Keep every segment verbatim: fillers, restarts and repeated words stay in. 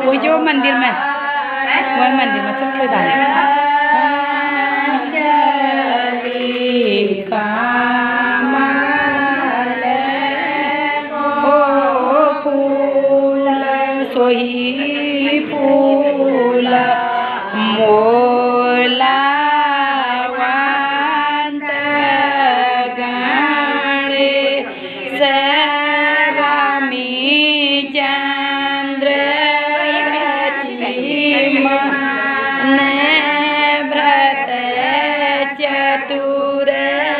वही जो मंदिर में, वही मंदिर में चल के डाले सोही फूल मोला वांत गणे सवामी चंद्र ने व्रत चतुर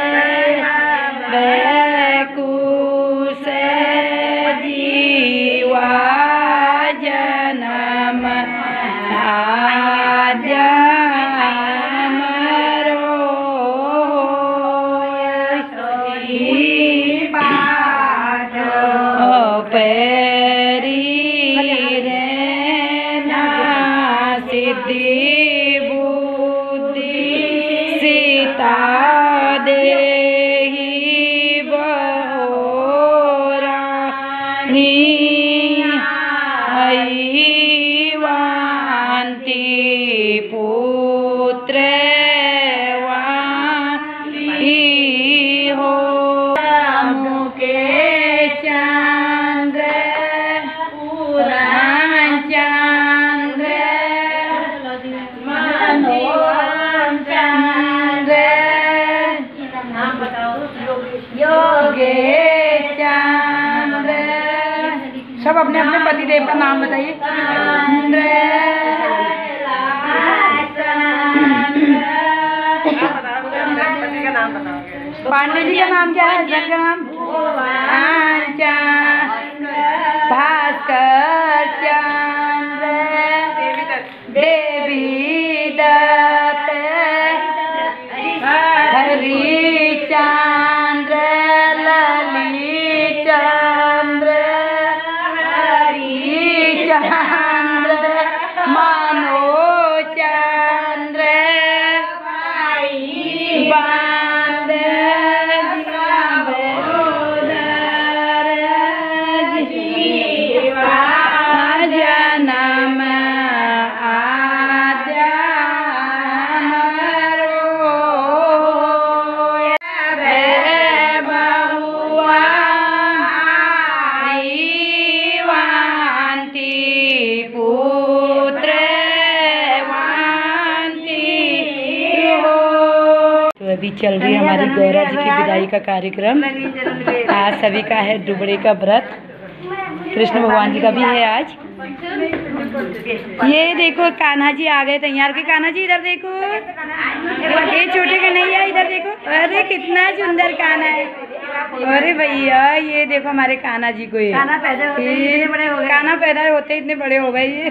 वैकुश जीवा जनम आद्यमरो पेरी रे ना सिद्धि बुद्धि सीता देहि बहोरानी वांति पुत्र वाणी हो मुके चंद्र पुराण चंद्र मनोहर चंद्र योगे चंद्र। सब अपने अपने पति देव का नाम बताइए। पांडे जी का नाम क्या है? हस्बैंड का नाम भास्कर चंद्र देवी दत्त हरि चंद्र ललित चंद्र चंद्र मानो चंद्र बांध जीवा जनम अभी चल रही है हमारी गौरा जी की विदाई का कार्यक्रम। आज सभी का है दुबड़े का व्रत, कृष्ण भगवान जी का भी है आज। ये देखो कान्हा जी आ गए तैयार के। कान्हा जी इधर देखो, ये छोटे का नहीं है, इधर देखो। अरे कितना सुंदर कान्हा है। अरे भैया ये देखो हमारे कान्हा जी को, ये कान्हा पैदा होते इतने बड़े हो गए। कान्हा पैदा होते इतने बड़े हो गए ये।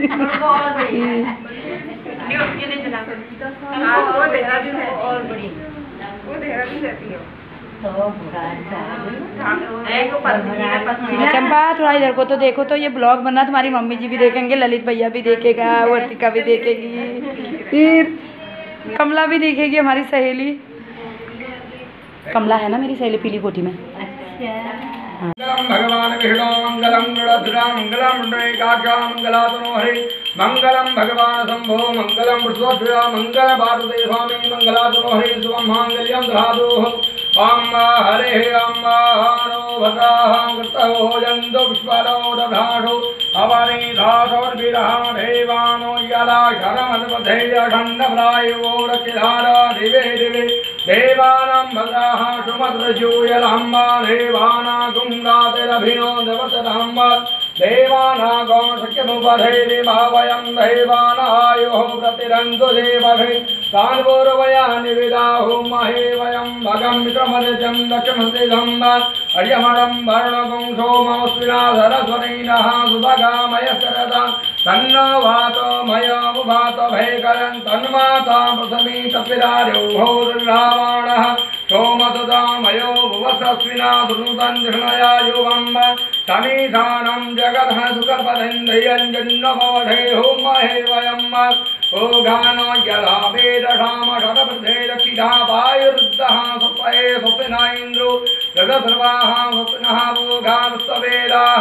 चंपा थोड़ा इधर को तो देखो, तो ये ब्लॉग बना तुम्हारी मम्मी जी भी देखेंगे, ललित भैया भी देखेगा, वर्तिका भी देखेगी, फिर कमला भी देखेगी, हमारी सहेली कमला है ना मेरी सहेली पीली कोठी में। मंगलम भगवान विष्णु मंगलम गणधुरा मंगलम मुंडकाक्षा मंगलातनो हरे मंगलम भगवान शंभो मंगलम विश्वध्वजा मंगल भारते स्वामी मंगलातनो हरे शुभम मांगल्यम धातुः अम्मा हरे अम्मा हानो भताः कृतौ जन्तु पुष्परो दधातु अवनि धातोर विरह देवानो यला शरमदपथे अखण्डप्रायो रक्षिधारा दिवे दिवे देवानां भद्राः सुमद्रजूयलहम्मा देवाना गुङ्गातिरभिनो देवतरहम्मा देवाना गौशक्यमुपधे देवावयं देवानायोः प्रतिरन्तु देवभे तान्पूर्वया निविदाहु महे वयं भगं विक्रमजं दक्षमस्तिधं अर्यमणं वर्णगुं सोमस्विना सरस्वतीनः सुभगामयशरदा तन्नो वातो मयोमुभातो भैकरं तन्माता पृथ्वी कपिरार्यो भौर्रावणः सोमसुदा मयो भुवसस्विना दुनुतं धृणया युवं समीधानं जगतः सुखपदेन्द्रियं जन्नमवधे होमहे वयं ओघानो यदा वेदधामषडवृद्धे रक्षिता वायुरुद्धः स्वपये स्वप्ना इन्द्रो जगसर्वाः स्वप्नः भोगास्तवेदाः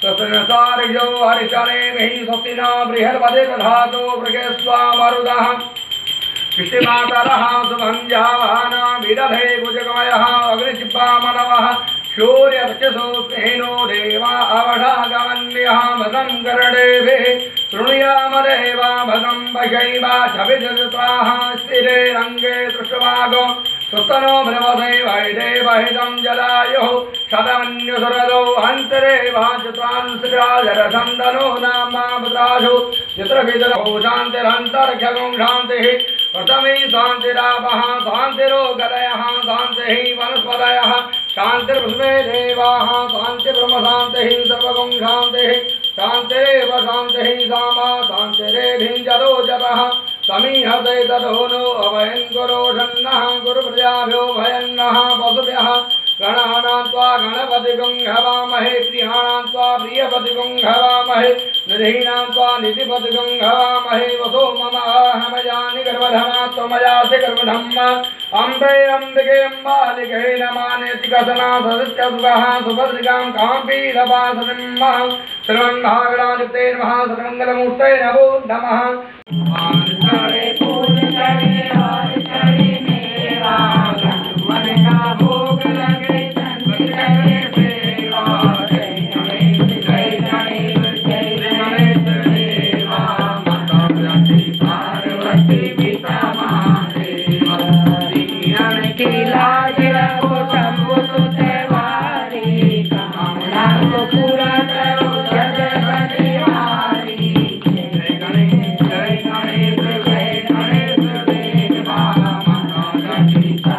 तस्मिन्सार्यो हरिचरेमिहि स्वस्तिना बृहद्पदे दधातु बृहस्वा मरुदः कृष्णमातरः शुभं जावाना विदधे भुजगमयः अग्निचिप्पामनवः शौर्यवचसो स्नेनो देवा अवढागमन्यः मदं कर्णेभिः शृणुयामदेवा भगं भगैवा छविजत्राः स्थिरे रङ्गे दृष्टवागो सुतनो भ्रमसे वैदेवहितं जलायुः शतमन्युसरदौ अन्तरे वाचतांसराजरसन्दनो नामा भद्राशु चित्रभिदरौ शान्तिरन्तर्घगं शान्तिः प्रथमे शान्तिरापः शान्तिरोगदयः शान्तिः वनस्पतयः शान्तिर्भुवे देवाः शान्तिर्ब्रह्मशान्तिः सर्वगं शान्तिः शान्तिरेव शान्तिः सामा शान्तिरेभिञ्जरो जतः समीहते तदोनो अभयं गुरोषन्नः गुरुप्रजाभ्यो भयन्नः पशुभ्यः गणानां त्वा गणपतिगं हवामहे प्रियाणां त्वा प्रियपतिगं हवामहे निधीनां त्वा निधिपतिगं हवामहे वसो मम अहमजानि गर्भधमा त्वमयासि गर्भधम्म अम्बे अम्बिके अम्बालिके नमानेति कसना सदस्यसुभः सुभद्रिकां काम्पीरपासनिम्मः श्रीमन्महागणाधिपते नमः सर्वमङ्गलमूर्ते नमो नमः। चढ़े फूल चढ़े और चढ़े मेवा मन का भोग लगे चढ़े सेवा जय गणेश जय गणेश जय गणेश देवा माता पार्वती पिता महादेव दीन की लाज रखो सबको सुतवारी कामना को पूरा करो जगत बिहारी जय गणेश जय गणेश जय गणेश देवा माता पिता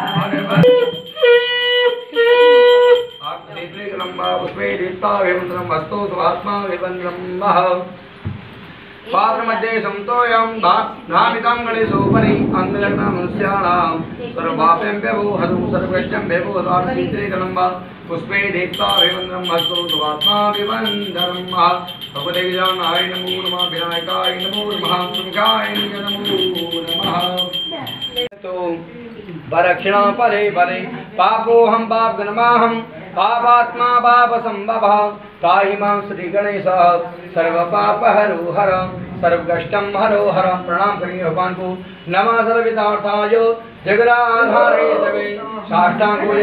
पुष्पे दीप्ता विमंत्रम वस्तु स्वात्मा विबंधमः पात्रमध्ये संतोयं धामितं गणेशोपरि अंगलग्न मनुष्याणां सर्वपापं व्यवोहतु सर्वकृष्टं व्यवोहतार्थित्रिकलं वा पुष्पे दीप्ता विमंत्रम वस्तु स्वात्मा विबंधमः भगवते ज्ञानाय नमो नमः विनायकाय नमो नमः सुखाय नमो नमः। तो वरक्षिणा परे परे पापोऽहं पापगणमाहं पापात्मा पापसंभवः त्राहि मां श्री गणेश सर्वपापहरो हर सर्वकष्टं हरो हर। प्रणाम करिए भगवान को। नमः सर्वविदार्थाय जगदाधारे देवे साष्टांगो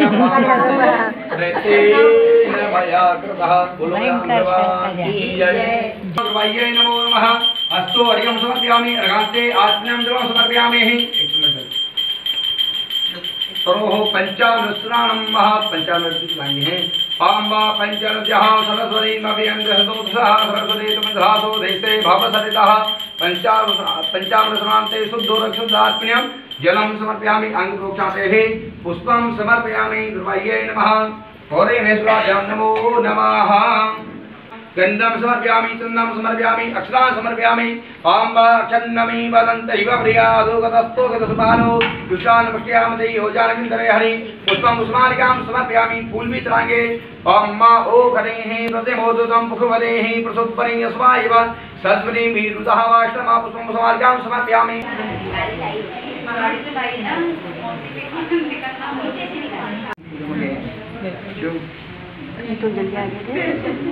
मया कृतः जय नमो नमः। अस्तु अर्घ्यं समर्पयामि अर्घान्ते आत्म्यं जलं समर्पयामि। सरोह पंचामृतस्नानं महा पंचामृत लाएंगे हैं पांबा पंचनद्यः सरस्वती नव्यंजसोत्सः सरस्वती तुमधासो देशे भवसरितः पंचामृत पंचामृतस्नान्ते शुद्धो रक्षुदात्म्यं जलं समर्पयामि अंगप्रोक्षातेः पुष्पं समर्पयामि ध्रुवये नमः गौरीमेश्वराभ्यां नमो नमः। गंधम समर्पयामि चंदम समर्पयामि अक्षरान् समर्पयामि पांबा चन्नमी वदन्त इव प्रियादो गतस्तो गतसुभानो दुशान पश्याम देहि हो जानकिंदरे हरि पुष्पम पुष्पालिकां समर्पयामि फूल भी चढ़ाएंगे पांबा ओ करेहि प्रतिमोदुतं मुखवदेहि प्रसुपरि अस्वाइव सद्वनि मीरुतः वाष्टमा पुष्पम पुष्पालिकां समर्पयामि। तो जल्दी आ गए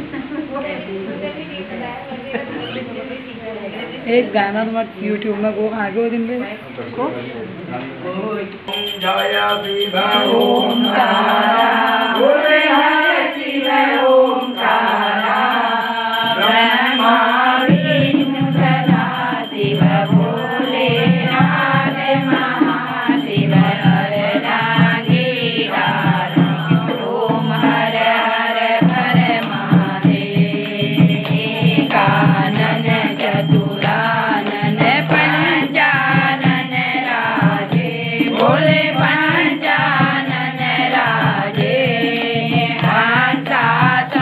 एक गाना तुम्हारे यूट्यूब में वो आगे वो दिन में को जय शिव ओंकारा बोले हरे शिव ओंकारा ब्रह्मा विष्णु सदा शिव भोले नाथ महाशिव हर नागेरा ओम हर हर हर महादेव कानन चतुरानन पंचानन राजे भोले पंचानन राजे हंसा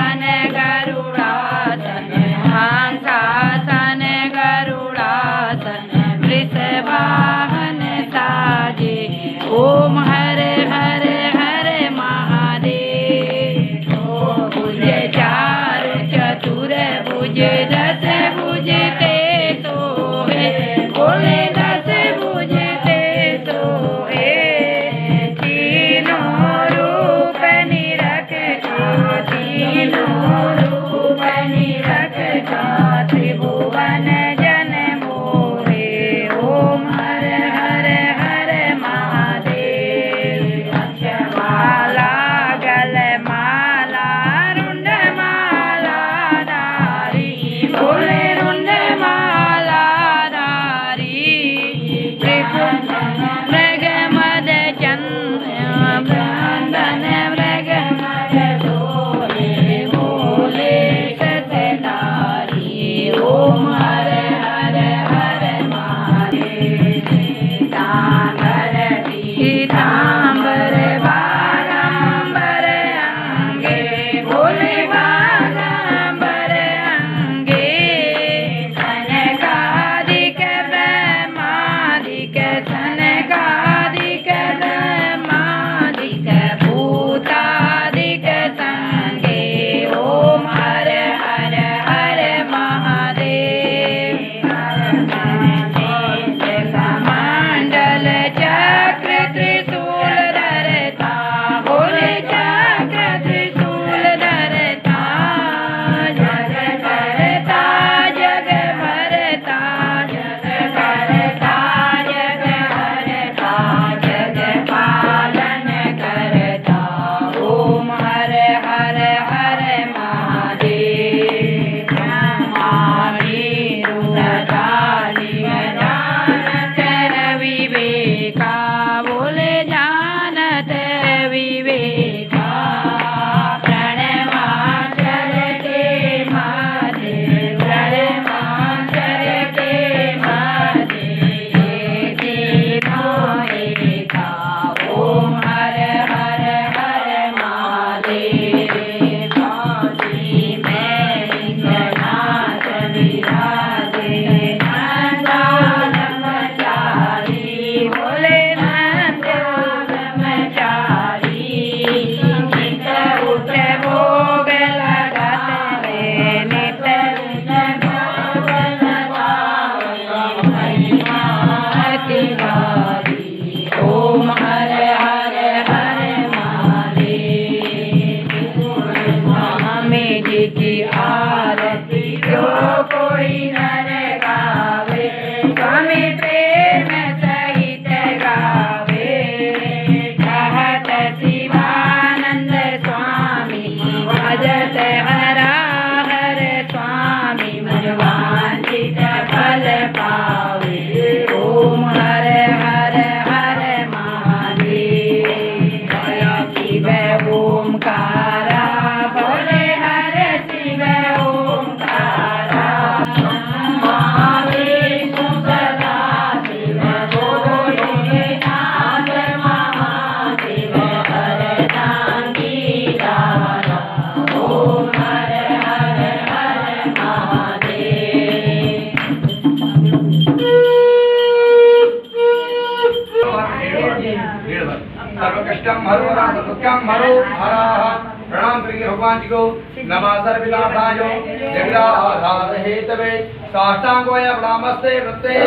अनिष्टम हरो रासुत्यम हरो हराः प्रणाम करिए भगवान जी को। नमः सर्वविनाशाय जगदाधार हेतवे साष्टांग वयं नमस्ते वृत्ते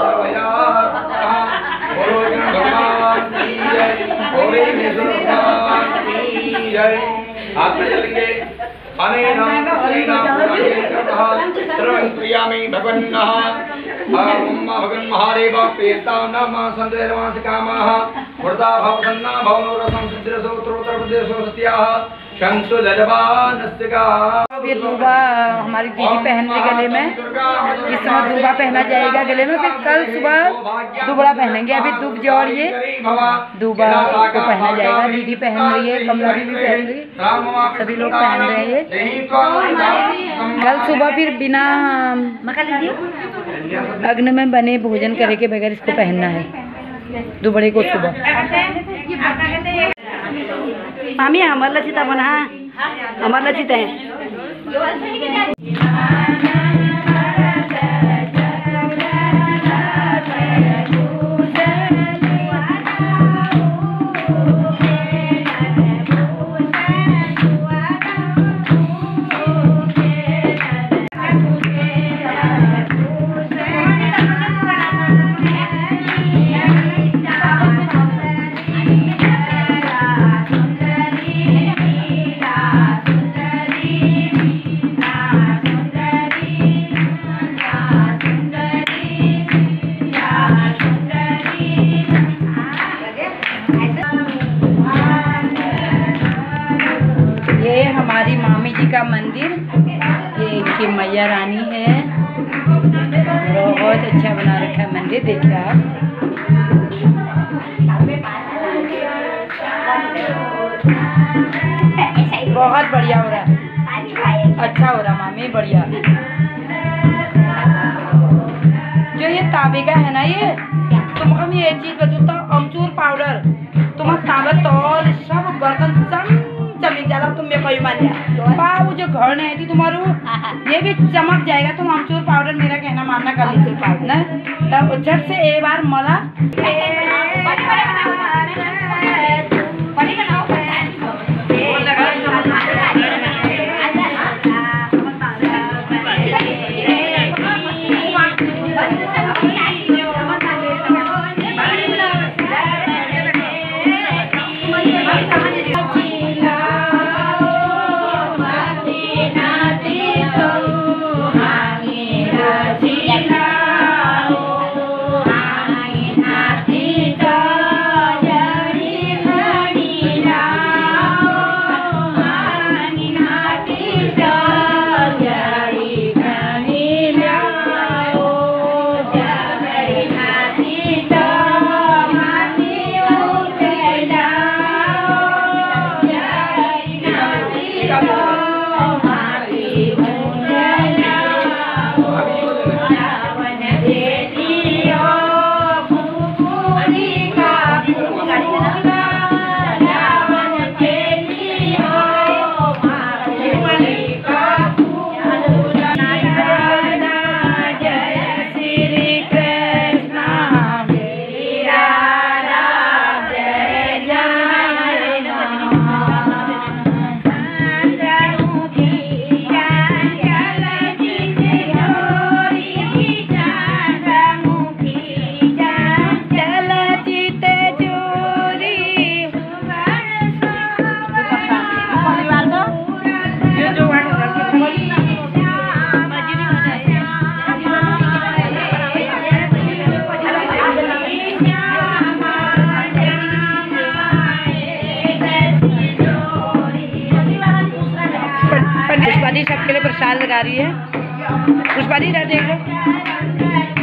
बोलो गण भगवान की जय, बोले भगवान की जय। हाथ में चलेंगे अनेनां अनेनां सर्वं क्रियामि भगवन्नः ओम भगवन् महादेव प्रियता नमः संदेवांस कामः वृद्धा भवसन्ना भवनोरसं सिद्धिरसो उत्तरोत्तर प्रदेशो सत्याः शंसु लजवानस्य का। ये दूबा हमारी दीदी पहन रही गले में, इस समय दूबा पहना जाएगा गले में, फिर कल सुबह दुबड़ा पहनेंगे। अभी दुब जोड़ ये दूबा को पहना जाएगा। दीदी पहन रही है, कमला भी पहन रही है, सभी लोग पहन रहे हैं ये। कल सुबह फिर बिना अग्नि में बने भोजन करे के बगैर इसको पहनना है दुबड़े को सुबह। मामी हमार लचिता बना, हमार लचिता है। ये हमारी मामी जी का मंदिर, ये इनकी मैया रानी है। बहुत अच्छा बना रखा है मंदिर, देखिए आप। बहुत बढ़िया हो रहा है, अच्छा हो रहा मामी, बढ़िया। जो ये तांबे का है ना, ये तुमको हम ये चीज बता, अमचूर पाउडर तुम्हारा तांबा तौल सब बर्तन सब चमक जाला। तुम मेरे कोई मान जा पाऊ जो घर नहीं थी तुम्हारू, ये भी चमक जाएगा। तुम अमचूर पाउडर मेरा कहना मानना कर लीजिए पाउडर ना, तब झट से एक बार मला पुष्पा दी सबके लिए प्रसाद लगा रही है। पुष्पा दी इधर देख लो।